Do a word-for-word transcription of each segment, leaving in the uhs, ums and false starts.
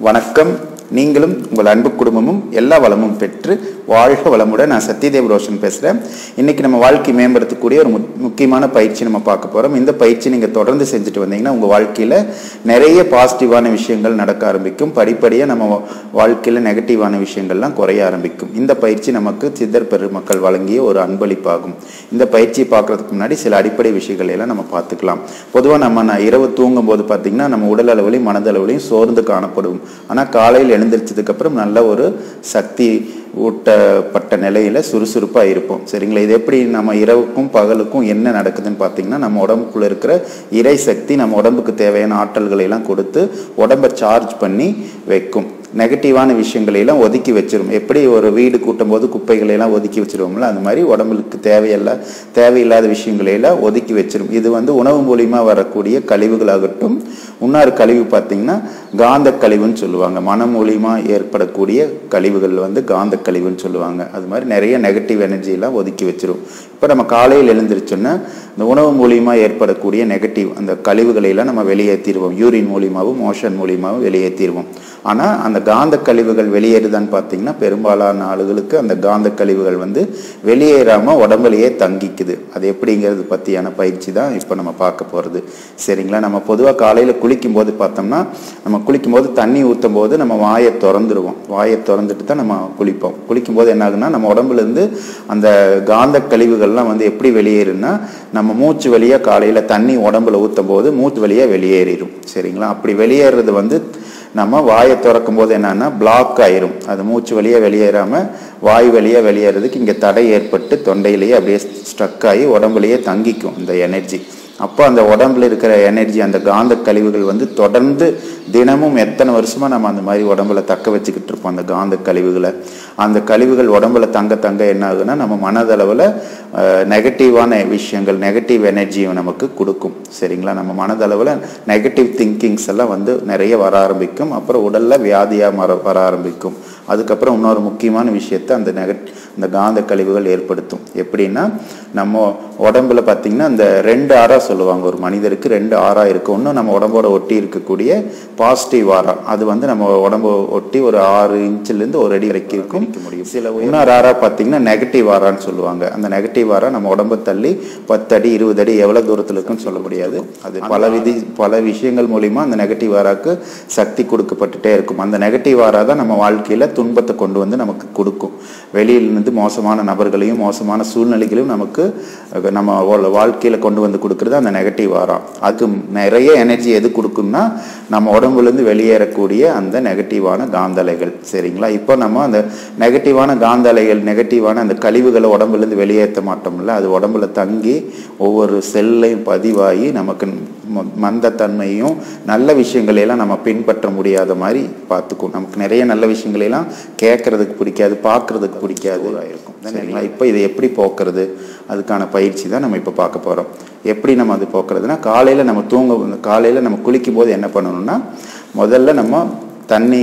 வணக்கம். நீங்களும் உங்கள் அன்பு குடும்பமும் எல்லா வளமும் பெற்று வாழ்க வளமுடன். நான் சத்யதேவ் ரோஷன் பேசுகிறேன். இன்றைக்கி நம்ம வாழ்க்கை மேம்படுத்தக்கூடிய ஒரு முக்கியமான பயிற்சி நம்ம பார்க்க போகிறோம். இந்த பயிற்சி நீங்கள் தொடர்ந்து செஞ்சுட்டு வந்தீங்கன்னா உங்கள் வாழ்க்கையில் நிறைய பாசிட்டிவான விஷயங்கள் நடக்க ஆரம்பிக்கும். படிப்படியாக நம்ம வாழ்க்கையில் நெகட்டிவான விஷயங்கள்லாம் குறைய ஆரம்பிக்கும். இந்த பயிற்சி நமக்கு சித்தர் பெருமக்கள் வழங்கிய ஒரு அன்பளிப்பாகும். இந்த பயிற்சியை பார்க்குறதுக்கு முன்னாடி சில அடிப்படை விஷயங்கள் எல்லாம் நம்ம பார்த்துக்கலாம். பொதுவாக நம்ம இரவு தூங்கும் போது பார்த்திங்கன்னா நம்ம உடல் அளவுலையும் மனதளவுலையும் சோர்ந்து காணப்படும். ஆனால் காலையில் எழுந்திரிச்சதுக்கு அப்புறம் நல்ல ஒரு சக்தி ஊட்டப்பட்ட நிலையில சுறுசுறுப்பா இருப்போம். சரிங்களா? இது எப்படி நம்ம இரவுக்கும் பகலுக்கும் என்ன நடக்குதுன்னு பார்த்தீங்கன்னா, நம்ம உடம்புக்குள்ள இருக்கிற இறை சக்தி நம்ம உடம்புக்கு தேவையான ஆற்றல்களை எல்லாம் கொடுத்து உடம்பை சார்ஜ் பண்ணி வைக்கும். நெகட்டிவான விஷயங்களை எல்லாம் ஒதுக்கி வச்சிரும். எப்படி ஒரு வீடு கூட்டும் போது குப்பைகளை எல்லாம் ஒதுக்கி வச்சிருவோம்ல, அந்த மாதிரி உடம்புக்கு தேவையில்ல தேவையில்லாத விஷயங்களை எல்லாம் ஒதுக்கி வச்சிரும். இது வந்து உணவு மூலியமா வரக்கூடிய கழிவுகளாகட்டும். இன்னொரு கழிவு பார்த்தீங்கன்னா காந்த கழிவுன்னு சொல்லுவாங்க. மனம் மூலியமா ஏற்படக்கூடிய கழிவுகள் வந்து காந்த கழிவுன்னு சொல்லுவாங்க. அது மாதிரி நிறைய நெகட்டிவ் எனர்ஜி எல்லாம் ஒதுக்கி வச்சிரும். இப்போ நம்ம காலையில் எழுந்திரிச்சோன்னா இந்த உணவு மூலியமா ஏற்படக்கூடிய நெகட்டிவ் அந்த கழிவுகளை எல்லாம் நம்ம வெளியேற்றிடுவோம். யூரின் மூலியமாகவும் மோஷன் மூலியமாகவும் வெளியேற்றிடுவோம். ஆனால் அந்த காந்த கழிவுகள் வெளியேறுதான்னு பார்த்தீங்கன்னா பெரும்பாலான ஆளுகளுக்கு அந்த காந்த கழிவுகள் வந்து வெளியேறாமல் உடம்புலையே தங்கிக்குது. அது எப்படிங்கிறது பற்றியான பயிற்சி தான் இப்போ நம்ம பார்க்க போகிறது. சரிங்களா? நம்ம பொதுவாக காலையில் குளிக்கும் போது பார்த்தோம்னா நம்ம குளிக்கும் போது தண்ணி ஊற்றும் போது நம்ம வாயை திறந்துருவோம். வாயை திறந்துட்டு தான் நம்ம குளிப்போம். குளிக்கும் போது என்ன ஆகுன்னா நம்ம உடம்புலேருந்து அந்த காந்த கழிவுகள்லாம் வந்து எப்படி வெளியேறுன்னா நம்ம மூச்சு வழியாக காலையில் தண்ணி உடம்புல ஊற்றும் போது மூச்சு வழியாக வெளியேறிடும். சரிங்களா? அப்படி வெளியேறது வந்து நம்ம வாயை திறக்கும் போது என்னன்னா பிளாக் ஆயிரும். அது மூச்சு வழியாக வெளியேறாமல் வாயு வழியாக வெளியேறதுக்கு இங்கே தடை ஏற்பட்டு தொண்டையிலேயே அப்படியே ஸ்ட்ரக் ஆகி உடம்புலையே தங்கிக்கும் இந்த எனர்ஜி. அப்போ அந்த உடம்புல இருக்கிற எனர்ஜி அந்த காந்த கழிவுகள் வந்து தொடர்ந்து தினமும் எத்தனை வருஷமா நம்ம அந்த மாதிரி உடம்புல தக்க வச்சுக்கிட்டு இருப்போம். அந்த காந்த கழிவுகளை அந்த கழிவுகள் உடம்புல தங்க தங்க என்ன ஆகுதுன்னா நம்ம மனதளவில் நெகட்டிவான விஷயங்கள் நெகட்டிவ் எனர்ஜியை நமக்கு கொடுக்கும். சரிங்களா? நம்ம மனதளவில் நெகட்டிவ் திங்கிங்ஸ் எல்லாம் வந்து நிறைய வர ஆரம்பிக்கும். அப்புறம் உடல்ல வியாதியாக மர வர ஆரம்பிக்கும். அதுக்கப்புறம் இன்னொரு முக்கியமான விஷயத்தை அந்த நெகட் இந்த காந்த கழிவுகள் ஏற்படுத்தும். எப்படின்னா நம்ம உடம்புல பார்த்தீங்கன்னா இந்த ரெண்டு ஆறா சொல்லுவாங்க. ஒரு மனிதருக்கு ரெண்டு ஆறா இருக்கு. ஒன்று நம்ம உடம்போட ஒட்டி இருக்கக்கூடிய பாசிட்டிவ் ஆறா, அது வந்து நம்ம உடம்பு ஒட்டி ஒரு ஆறு இன்ச்சிலேருந்து ஒரு அடி வரைக்கும் இருக்கும் முடியும். சில இன்னொரு ஆறா பார்த்தீங்கன்னா நெகட்டிவ் ஆறான்னு சொல்லுவாங்க. அந்த நெகட்டிவ் ஆறா நம்ம உடம்பை தள்ளி பத்து அடி இருபது அடி எவ்வளோ தூரத்தில் இருக்குன்னு சொல்ல முடியாது. அது பல விதி பல விஷயங்கள் மூலிமா அந்த நெகட்டிவ் ஆறாக்கு சக்தி கொடுக்கப்பட்டுட்டே இருக்கும். அந்த நெகட்டிவ் ஆறா தான் நம்ம வாழ்க்கையில் துன்பத்தை கொண்டு வந்து நமக்கு கொடுக்கும். வெளியிலிருந்து மோசமான நபர்களையும் மோசமான சூழ்நிலைகளையும் நமக்கு நம்ம வாழ்க்கையில் கொண்டு வந்து கொடுக்குறது அந்த நெகட்டிவ் ஆறா. அதுக்கு நிறைய எனர்ஜி எது கொடுக்கும்னா நம்ம உடம்புலேருந்து வெளியேறக்கூடிய அந்த நெகட்டிவான காந்தலைகள். சரிங்களா? இப்போ நம்ம அந்த நெகட்டிவான காந்தலைகள் நெகட்டிவான அந்த கழிவுகளை உடம்புலேருந்து வெளியேற்ற மாட்டோம்ல, அது உடம்புல தங்கி ஒவ்வொரு செல்லையும் பதிவாகி நமக்கு மந்தத்தன்மையும் நல்ல விஷயங்களையெல்லாம் நம்ம பின்பற்ற முடியாத மாதிரி பார்த்துக்கும். நமக்கு நிறைய நல்ல விஷயங்களையெல்லாம் கேட்கறதுக்கு பிடிக்காது, பார்க்கறதுக்கு பிடிக்காது இருக்கும். சரிங்களா? இப்போ இதை எப்படி போக்குறது, அதுக்கான பயிற்சி தான் நம்ம இப்போ பார்க்க போகிறோம். எப்படி நம்ம அது போக்குறதுனா, காலையில் நம்ம தூங்க காலையில் நம்ம குளிக்கும் போது என்ன பண்ணணும்னா முதல்ல நம்ம தண்ணி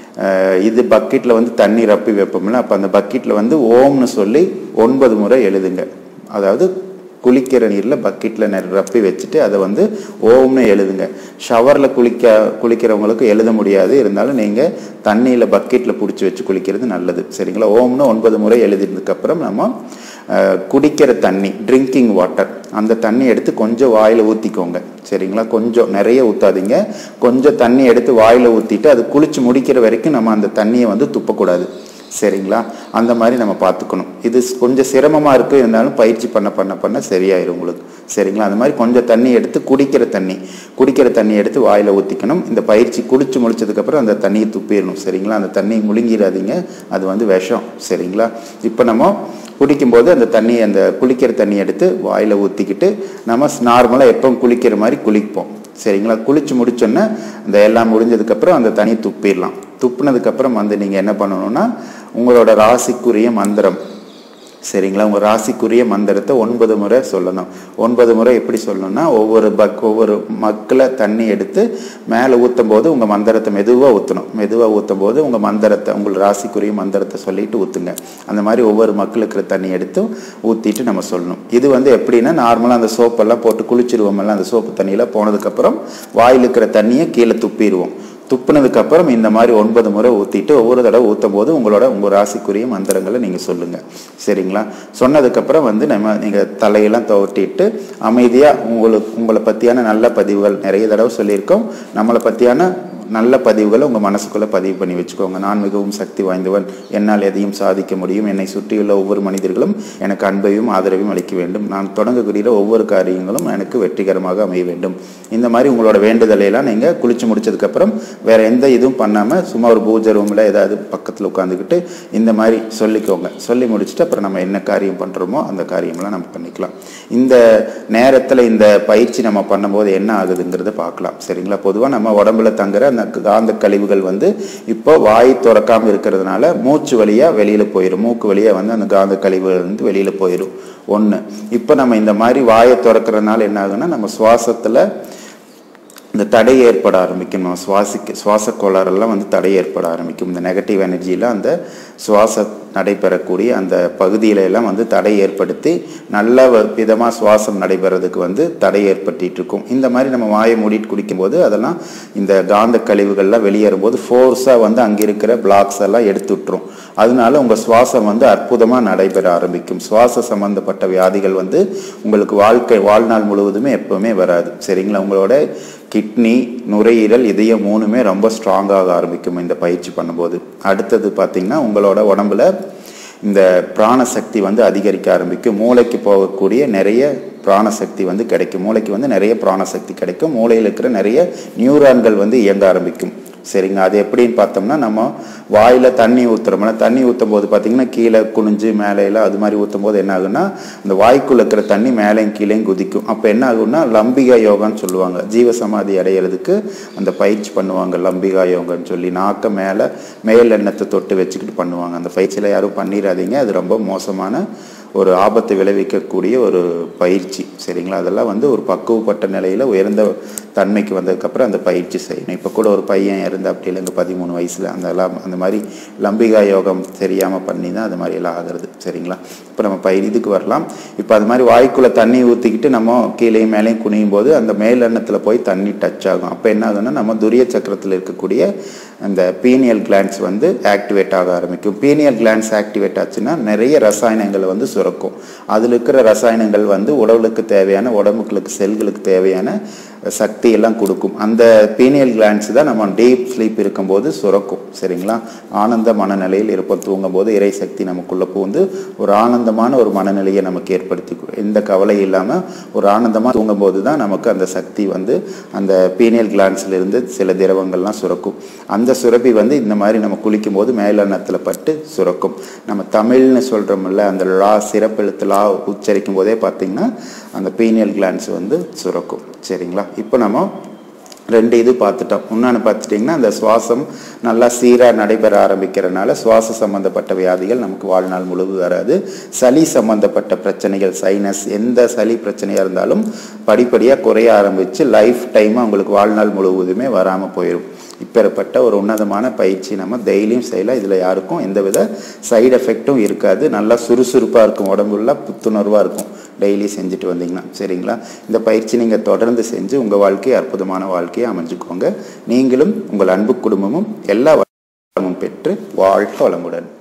இது பக்கெட்டில் வந்து தண்ணி ரப்பி வைப்போம்ல, அப்போ அந்த பக்கெட்டில் வந்து ஓம்னு சொல்லி ஒன்பது முறை எழுதுங்க. அதாவது குளிக்கிற நீரில் பக்கெட்டில் ரப்பி வச்சுட்டு அதை வந்து ஓம்னு எழுதுங்க. ஷவரில் குளிக்க குளிக்கிறவங்களுக்கு எழுத முடியாது, இருந்தாலும் நீங்கள் தண்ணியில் பக்கெட்டில் பிடிச்சி வச்சு குளிக்கிறது நல்லது. சரிங்களா? ஓம்னு ஒன்பது முறை எழுதினதுக்கப்புறம் நம்ம குடிக்கிற தண்ணி ட்ரிங்கிங் வாட்டர் அந்த தண்ணி எடுத்து கொஞ்சம் வாயில் ஊற்றிக்கோங்க. சரிங்களா? கொஞ்சம் நிறைய ஊற்றாதீங்க. கொஞ்சம் தண்ணி எடுத்து வாயில் ஊற்றிட்டு அது குளிச்சு முடிக்கிற வரைக்கும் நம்ம அந்த தண்ணியை வந்து துப்பக்கூடாது. சரிங்களா? அந்த மாதிரி நம்ம பார்த்துக்கணும். இது கொஞ்சம் சிரமமாக இருக்குது, இருந்தாலும் பயிற்சி பண்ண பண்ண பண்ண சரியாயிரும் உங்களுக்கு. சரிங்களா? அந்த மாதிரி கொஞ்சம் தண்ணி எடுத்து குடிக்கிற தண்ணி குடிக்கிற தண்ணி எடுத்து வாயில் ஊற்றிக்கணும். இந்த பயிற்சி குடிச்சு முடிச்சதுக்கப்புறம் அந்த தண்ணியை துப்பிடணும். சரிங்களா? அந்த தண்ணியை முழுங்கிடாதீங்க, அது வந்து விஷம். சரிங்களா? இப்போ நம்ம குடிக்கும்போது அந்த தண்ணி அந்த குளிக்கிற தண்ணி எடுத்து வாயில் ஊற்றிக்கிட்டு நம்ம நார்மலாக எப்போ குளிக்கிற மாதிரி குளிப்போம். சரிங்களா? குளிச்சு முடிச்சோன்னே அந்த எல்லாம் முடிஞ்சதுக்கப்புறம் அந்த தண்ணி துப்பிடலாம். துப்புனதுக்கப்புறம் வந்து நீங்கள் என்ன பண்ணணும்னா உங்களோட ராசிக்குரிய மந்திரம். சரிங்களா? உங்கள் ராசிக்குரிய மந்திரத்தை ஒன்பது முறை சொல்லணும். ஒன்பது முறை எப்படி சொல்லணும்னா ஒவ்வொரு பக் ஒவ்வொரு மக்களை தண்ணி எடுத்து மேலே ஊற்றும் போது உங்கள் மந்திரத்தை மெதுவாக ஊற்றணும். மெதுவாக ஊற்றும் போது உங்கள் மந்திரத்தை உங்கள் ராசிக்குரிய மந்திரத்தை சொல்லிட்டு ஊற்றுங்க. அந்த மாதிரி ஒவ்வொரு மக்களுக்கு தண்ணி எடுத்து ஊற்றிட்டு நம்ம சொல்லணும். இது வந்து எப்படின்னா நார்மலாக அந்த சோப்பெல்லாம் போட்டு குளிச்சிருவோம்ல, அந்த சோப்பு தண்ணியில் போனதுக்கப்புறம் வாயில் இருக்கிற தண்ணியை கீழே துப்பிடுவோம். துப்புனதுக்கு அப்புறம் இந்த மாதிரி ஒன்பது முறை ஊற்றிட்டு ஒவ்வொரு தடவை ஊற்றும் போது உங்களோட உங்கள் ராசிக்குரிய மந்திரங்களை நீங்கள் சொல்லுங்கள். சரிங்களா? சொன்னதுக்கப்புறம் வந்து நம்ம நீங்கள் தலையெல்லாம் துவட்டிட்டு அமைதியாக உங்களுக்கு உங்களை பற்றியான நல்ல பதிவுகள் நிறைய தடவை சொல்லியிருக்கோம். நம்மளை பற்றியான நல்ல பதிவுகளை உங்கள் மனசுக்குள்ளே பதிவு பண்ணி வச்சுக்கோங்க. நான் மிகவும் சக்தி வாய்ந்தவன், என்னால் எதையும் சாதிக்க முடியும், என்னை சுற்றியுள்ள ஒவ்வொரு மனிதர்களும் எனக்கு அன்பையும் ஆதரவையும் அளிக்க வேண்டும், நான் தொடங்கக்கூடிய ஒவ்வொரு காரியங்களும் எனக்கு வெற்றிகரமாக அமைய வேண்டும். இந்த மாதிரி உங்களோட வேண்டுதலையெல்லாம் நீங்கள் குளிச்சு முடிச்சதுக்கப்புறம் வேறு எந்த இதுவும் பண்ணாமல் சும்மா ஒரு பூஜை ரூமில் ஏதாவது பக்கத்தில் உட்காந்துக்கிட்டு இந்த மாதிரி சொல்லிக்கோங்க. சொல்லி முடிச்சுட்டு அப்புறம் நம்ம என்ன காரியம் பண்ணுறோமோ அந்த காரியமெல்லாம் நம்ம பண்ணிக்கலாம். இந்த நேரத்தில் இந்த பயிற்சி நம்ம பண்ணும்போது என்ன ஆகுதுங்கிறத பார்க்கலாம். சரிங்களா? பொதுவாக நம்ம உடம்புல தங்குற அந்த காந்த கழிவுகள் வந்து இப்போ வாய் திறக்காம இருக்கிறதுனால மூச்சு வழியா வெளியில போயிடும். மூக்கு வழியா வந்து அந்த காந்த கழிவுகள் வந்து வெளியில போயிடும். ஒன்று. இப்போ நம்ம இந்த மாதிரி வாயை திறக்கிறதுனால என்ன ஆகுன்னா நம்ம சுவாசத்துல இந்த தடை ஏற்பட ஆரம்பிக்கும். நம்ம சுவாசிக்க சுவாச கோளாறெல்லாம் வந்து தடை ஏற்பட ஆரம்பிக்கும். இந்த நெகட்டிவ் எனர்ஜியில் அந்த சுவாச நடைபெறக்கூடிய அந்த பகுதியில எல்லாம் வந்து தடை ஏற்படுத்தி நல்ல விதமாக சுவாசம் நடைபெறதுக்கு வந்து தடை ஏற்படுத்திட்டு இருக்கும். இந்த மாதிரி நம்ம வாயை மூடிட்டு குடிக்கும்போது அதெல்லாம் இந்த காந்த கழிவுகள்லாம் வெளியேறும் போது ஃபோர்ஸாக வந்து அங்கே இருக்கிற பிளாக்ஸ் எல்லாம் எடுத்து விட்டுரும். அதனால உங்கள் சுவாசம் வந்து அற்புதமாக நடைபெற ஆரம்பிக்கும். சுவாச சம்பந்தப்பட்ட வியாதிகள் வந்து உங்களுக்கு வாழ்க்கை வாழ்நாள் முழுவதுமே எப்பவுமே வராது. சரிங்களா? உங்களோட கிட்னி, நுரையீரல், இதயம் மூணுமே ரொம்ப ஸ்ட்ராங்காக ஆரம்பிக்கும் இந்த பயிற்சி பண்ணும்போது. அடுத்தது பார்த்தீங்கன்னா உங்களோட உடம்புல இந்த பிராணசக்தி வந்து அதிகரிக்க ஆரம்பிக்கும். மூளைக்கு போகக்கூடிய நிறைய பிராணசக்தி வந்து கிடைக்கும். மூளைக்கு வந்து நிறைய பிராணசக்தி கிடைக்கும். மூளையில் இருக்கிற நிறைய நியூரான்கள் வந்து இயங்க ஆரம்பிக்கும். சரிங்க? அது எப்படின்னு பார்த்தோம்னா நம்ம வாயில் தண்ணி ஊற்றுறோம்னா தண்ணி ஊற்றும் போது பார்த்தீங்கன்னா கீழே குனிஞ்சு மேலையில் அது மாதிரி ஊற்றும் போது என்ன ஆகுன்னா அந்த வாய்க்குள்ள இருக்கிற தண்ணி மேலேயும் கீழேயும் குதிக்கும். அப்போ என்ன ஆகுன்னா லம்பிகா யோகான்னு சொல்லுவாங்க. ஜீவசமாதி அடையிறதுக்கு அந்த பயிற்சி பண்ணுவாங்க, லம்பிகா யோகான்னு சொல்லி. நாக்க மேலே மேல் எண்ணத்தை தொட்டு வச்சுக்கிட்டு பண்ணுவாங்க. அந்த பயிற்சியில் யாரும் பண்ணிடாதீங்க. அது ரொம்ப மோசமான ஒரு ஆபத்தை விளைவிக்கக்கூடிய ஒரு பயிற்சி. சரிங்களா? அதெல்லாம் வந்து ஒரு பக்குவப்பட்ட நிலையில் உயர்ந்த தன்மைக்கு வந்ததுக்கப்புறம் அந்த பயிற்சி செய்யணும். இப்போ கூட ஒரு பையன் இறந்து அப்படி இல்லைங்க பதிமூணு வயசில் அந்த எல்லாம் அந்த மாதிரி லம்பிகா யோகம் தெரியாமல் பண்ணி தான் அது மாதிரி எல்லாம் ஆகிறது. சரிங்களா? இப்போ நம்ம பயிர் இதுக்கு வரலாம். இப்போ அது மாதிரி வாய்க்குள்ளே தண்ணி ஊற்றிக்கிட்டு நம்ம கீழே மேலேயும் குனியும் போது அந்த மேல் எண்ணத்தில் போய் தண்ணி டச் ஆகும். அப்போ என்ன ஆகுதுன்னா நம்ம துரிய சக்கரத்தில் இருக்கக்கூடிய அந்த பீனியல் கிளான்ஸ் வந்து ஆக்டிவேட் ஆக ஆரம்பிக்கும். பீனியல் கிளான்ஸ் ஆக்டிவேட் ஆச்சுன்னா நிறைய ரசாயனங்களை வந்து சுரக்கும். அதில் இருக்கிற ரசாயனங்கள் வந்து உடலுக்கு தேவையான உடம்புகளுக்கு செல்களுக்கு தேவையான சக்தி எல்லாம் கொடுக்கும். அந்த பீனியல் கிளான்ஸ் தான் நம்ம டீப் ஸ்லீப் இருக்கும்போது சுரக்கும். சரிங்களா? ஆனந்த மனநிலையில் இருப்போம். தூங்கும் போது இறை சக்தி நமக்குள்ள பூந்து ஒரு ஆனந்தமான ஒரு மனநிலையை நமக்கு ஏற்படுத்தி எந்த கவலை இல்லாமல் ஒரு ஆனந்தமாக தூங்கும் போது தான் நமக்கு அந்த சக்தி வந்து அந்த பீனியல் கிளான்ஸ்ல இருந்து சில திரவங்கள்லாம் சுரக்கும். அந்த சுரப்பி வந்து இந்த மாதிரி நம்ம குளிக்கும் போது மேலெண்ணத்தில் பட்டு சுரக்கும். நம்ம தமிழ்னு சொல்றோம்ல அந்த லா சிறப்பெழுத்து லா உச்சரிக்கும் போதே பார்த்தீங்கன்னா அந்த பீனியல் கிளான்ஸ் வந்து சுரக்கும். சரிங்களா? இப்போ நம்ம ரெண்டு இது பார்த்துட்டோம். இன்னொன்று பார்த்துட்டிங்கன்னா அந்த சுவாசம் நல்லா சீராக நடைபெற ஆரம்பிக்கிறதுனால சுவாச சம்மந்தப்பட்ட வியாதிகள் நமக்கு வாழ்நாள் முழுவதும் வராது. சளி சம்மந்தப்பட்ட பிரச்சனைகள், சைனஸ், எந்த சளி பிரச்சனையாக இருந்தாலும் படிப்படியாக குறைய ஆரம்பித்து லைஃப் டைமாக உங்களுக்கு வாழ்நாள் முழுவதுமே வராமல் போயிடும். இப்பேற்பட்ட ஒரு உன்னதமான பயிற்சி நம்ம டெய்லியும் செய்யலாம். இதில் யாருக்கும் எந்தவித சைடு எஃபெக்டும் இருக்காது. நல்லா சுறுசுறுப்பாக இருக்கும், உடம்புல புத்துணர்வாக இருக்கும் டெய்லி செஞ்சுட்டு வந்தீங்கன்னா. சரிங்களா? இந்த பயிற்சி நீங்கள் தொடர்ந்து செஞ்சு உங்கள் வாழ்க்கையை அற்புதமான வாழ்க்கையை அமைஞ்சுக்கோங்க. நீங்களும் உங்கள் அன்பு குடும்பமும் எல்லா வளமும் பெற்று வாழ்க வளமுடன்.